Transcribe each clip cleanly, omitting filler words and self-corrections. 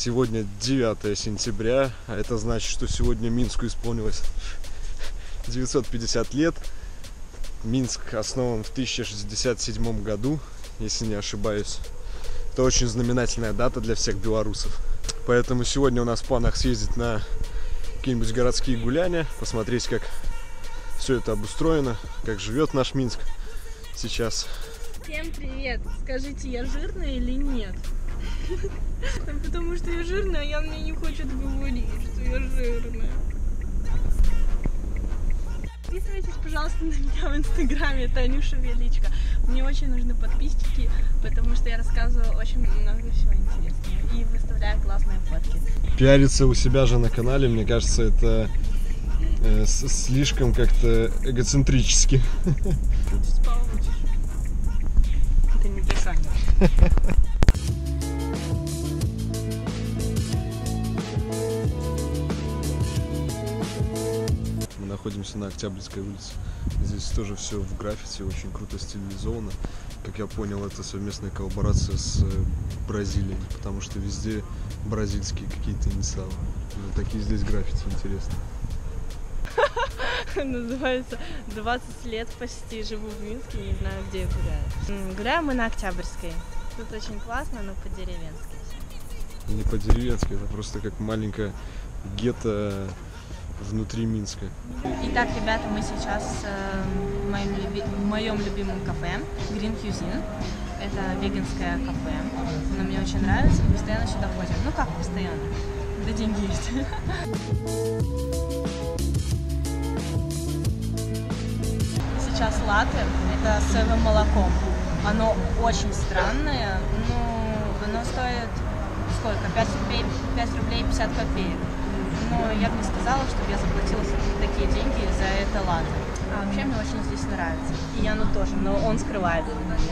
Сегодня 9 сентября, а это значит, что сегодня Минску исполнилось 950 лет. Минск основан в 1067 году, если не ошибаюсь. Это очень знаменательная дата для всех белорусов. Поэтому сегодня у нас в планах съездить на какие-нибудь городские гуляния, посмотреть, как все это обустроено, как живет наш Минск сейчас. Всем привет! Скажите, я жирная или нет? Потому что я жирная, а мне не хочет говорить, что я жирная. Подписывайтесь, пожалуйста, на меня в инстаграме, это Анюша Величко. Мне очень нужны подписчики, потому что я рассказываю очень много всего интересного и выставляю классные фотки. Пиариться у себя же на канале, мне кажется, это слишком как-то эгоцентрически. Чуть получишь. Это не дыхание. Мы находимся на Октябрьской улице. Здесь тоже все в граффити, очень круто стилизовано. Как я понял, это совместная коллаборация с Бразилией, потому что везде бразильские какие-то инициалы. Вот такие здесь граффити интересные. Называется 20 лет почти живу в Минске, не знаю, где я гуляю. Гуляем мы на Октябрьской. Тут очень классно, но по-деревенски все. Не по-деревенски, это просто как маленькое гетто внутри Минска. Итак, ребята, мы сейчас в моем любимом кафе Green Cuisine. Это веганское кафе. Оно мне очень нравится, мы постоянно сюда ходим. Ну как постоянно? Да деньги есть. Сейчас латте, это с соевым молоком. Оно очень странное, но оно стоит сколько? 5 рублей 50 копеек. Но я бы не сказала, чтобы я заплатила такие деньги за это латте. А вообще мне очень здесь нравится. И Яну тоже, но он скрывает.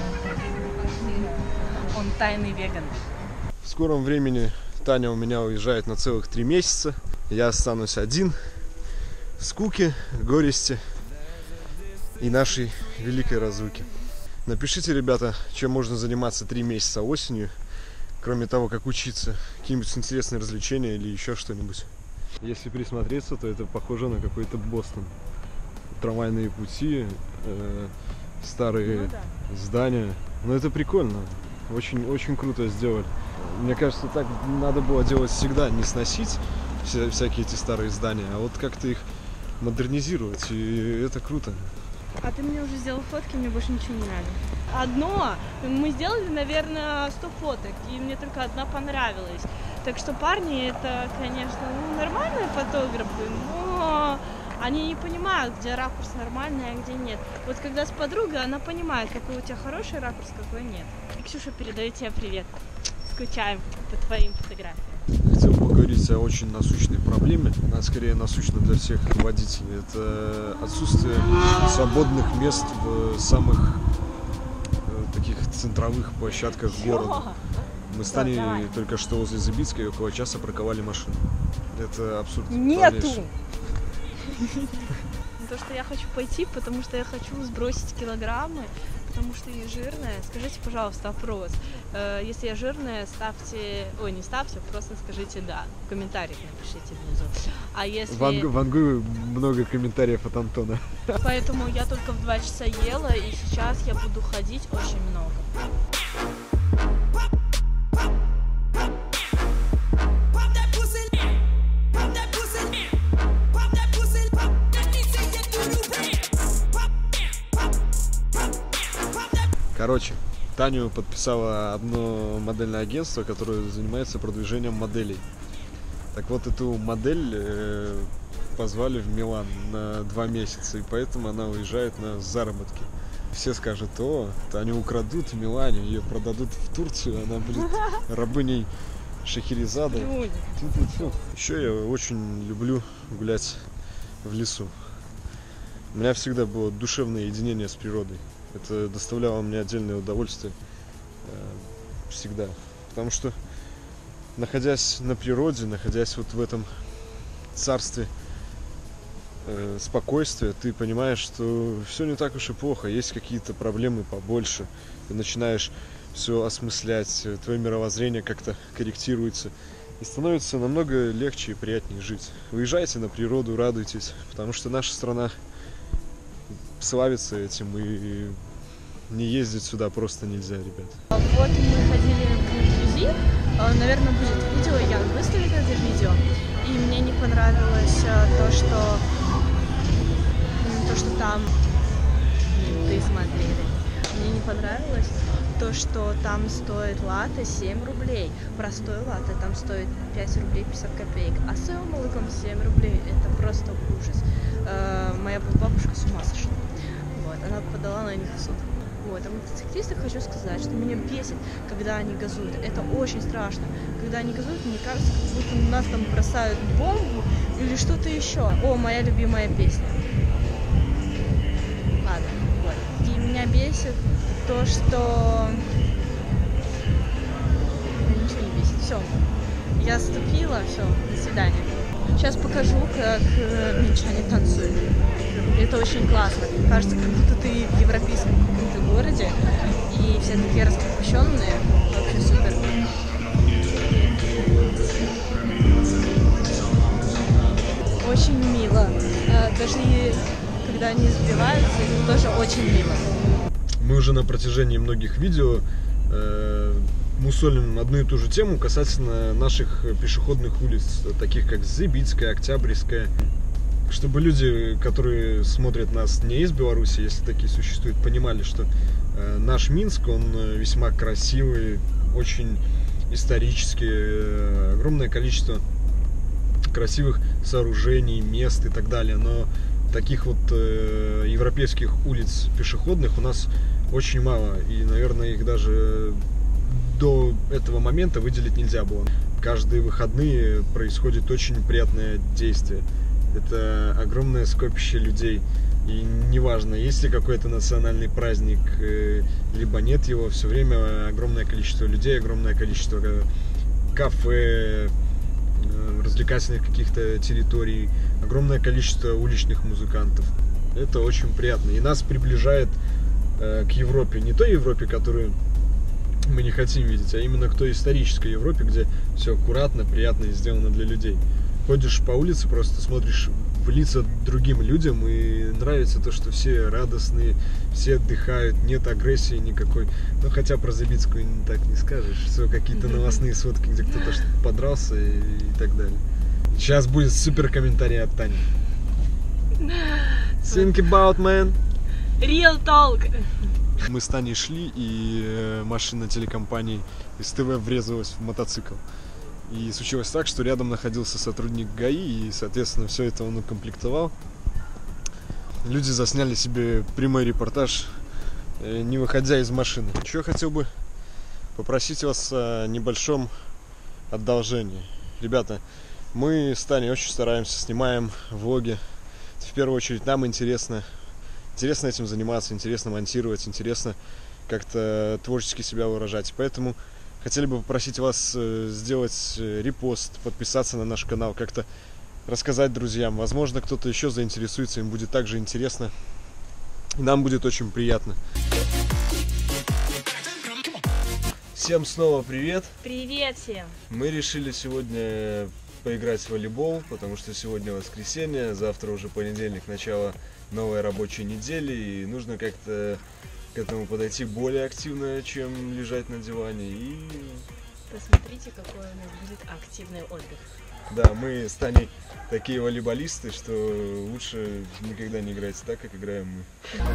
Он тайный веган. В скором времени Таня у меня уезжает на целых 3 месяца. Я останусь один в скуке, горести и нашей великой разлуки. Напишите, ребята, чем можно заниматься 3 месяца осенью, кроме того, как учиться, какие-нибудь интересные развлечения или еще что-нибудь. Если присмотреться, то это похоже на какой-то Бостон. Трамвайные пути, старые здания. Но это прикольно. Очень, очень круто сделали. Мне кажется, так надо было делать всегда. Не сносить всякие эти старые здания, а вот как-то их модернизировать. И это круто. А ты мне уже сделал фотки, мне больше ничего не надо. Одно, мы сделали, наверное, 100 фоток, и мне только одна понравилась. Так что парни, это, конечно, нормальные фотографы, но они не понимают, где ракурс нормальный, а где нет. Вот когда с подругой, она понимает, какой у тебя хороший ракурс, какой нет. И, Ксюша, передаю тебе привет. Скучаем по твоим фотографиям. Хотел поговорить о очень насущной проблеме. Она скорее насущна для всех водителей. Это отсутствие свободных мест в самых таких центровых площадках города. Мы с Таней только что возле Забицкой около часа парковали машину. Это абсурд. Нету! То, что я хочу пойти, потому что я хочу сбросить килограммы, потому что я жирная. Скажите, пожалуйста, вопрос. Если я жирная, ставьте... Ой, не ставьте, просто скажите «да». В комментариях напишите внизу. А если... В Ангую много комментариев от Антона. Поэтому я только в 2 часа ела, и сейчас я буду ходить очень много. Короче, Таню подписала одно модельное агентство, которое занимается продвижением моделей. Так вот, эту модель позвали в Милан на 2 месяца, и поэтому она уезжает на заработки. Все скажут: о, Таню украдут в Милане, ее продадут в Турцию, она будет рабыней Шахерезады. Еще я очень люблю гулять в лесу. У меня всегда было душевное единение с природой. Это доставляло мне отдельное удовольствие всегда. Потому что, находясь на природе, находясь вот в этом царстве спокойствия, ты понимаешь, что все не так уж и плохо. Есть какие-то проблемы побольше. Ты начинаешь все осмыслять, твое мировоззрение как-то корректируется. И становится намного легче и приятнее жить. Выезжайте на природу, радуйтесь, потому что наша страна славится этим, и не ездить сюда просто нельзя, ребят. Вот мы ходили в Грузию, наверное, будет видео, я выставлю это видео, и мне не понравилось то, что там, ты смотрели, мне не понравилось то, что там стоит латте 7 рублей, простой латте там стоит 5 рублей 50 копеек, а с соевым молоком 7 рублей, это просто ужас. Моя бабушка с ума сошла, вот, она подала на них в суд. Вот, а мотоциклистам хочу сказать, что меня бесит, когда они газуют. Это очень страшно. Когда они газуют, мне кажется, как будто у нас там бросают бомбу или что-то еще. О, моя любимая песня. Ладно, вот. И меня бесит то, что... Ничего не бесит. Все. Я отступила, все, до свидания. Сейчас покажу, как минчане танцуют. Это очень классно. Кажется, как будто ты в европейском каком-то городе, и все такие раскрепощенные. Вообще супер. Очень мило. Даже когда они сбиваются, это тоже очень мило. Мы уже на протяжении многих видео мусолим одну и ту же тему касательно наших пешеходных улиц, таких как Зыбицкая, Октябрьская. Чтобы люди, которые смотрят нас не из Беларуси, если такие существуют, понимали, что наш Минск, он весьма красивый, очень исторический, огромное количество красивых сооружений, мест и так далее. Но таких вот европейских улиц пешеходных у нас очень мало, и, наверное, их даже до этого момента выделить нельзя было. Каждые выходные происходит очень приятное действие. Это огромное скопище людей. И неважно, есть ли какой-то национальный праздник, либо нет его, все время огромное количество людей, огромное количество кафе, развлекательных каких-то территорий, огромное количество уличных музыкантов. Это очень приятно. И нас приближает к Европе. Не той Европе, которую мы не хотим видеть, а именно к той исторической Европе, где все аккуратно, приятно и сделано для людей. Ходишь по улице, просто смотришь в лица другим людям, и нравится то, что все радостные, все отдыхают, нет агрессии никакой. Ну, хотя про Зыбицкую так не скажешь. Все какие-то новостные сводки, где кто-то подрался и так далее. Сейчас будет супер комментарий от Тани. Think about, man. Real talk. Мы с Таней шли, и машина телекомпании СТВ врезалась в мотоцикл. И случилось так, что рядом находился сотрудник ГАИ, и, соответственно, все это он укомплектовал. Люди засняли себе прямой репортаж, не выходя из машины. Еще я хотел бы попросить вас о небольшом одолжении. Ребята, мы с Таней очень стараемся, снимаем влоги. В первую очередь нам интересно этим заниматься, интересно монтировать, интересно как-то творчески себя выражать. Поэтому хотели бы попросить вас сделать репост, подписаться на наш канал, как-то рассказать друзьям. Возможно, кто-то еще заинтересуется, им будет также интересно. И нам будет очень приятно. Всем снова привет! Привет всем! Мы решили сегодня поиграть в волейбол, потому что сегодня воскресенье, завтра уже понедельник, начало новой рабочей недели, и нужно как-то к этому подойти более активно, чем лежать на диване. И посмотрите, какой у нас будет активный отдых. да, мы с Таней такие волейболисты, что лучше никогда не играть так, как играем мы.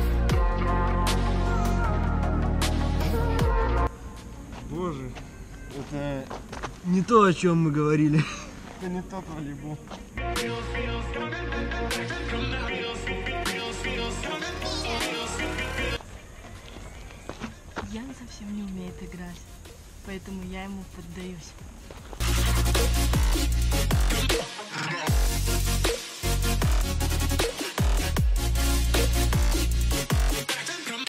Боже, это не то, о чем мы говорили. Это не тот волейбол. Ян совсем не умеет играть, поэтому я ему поддаюсь.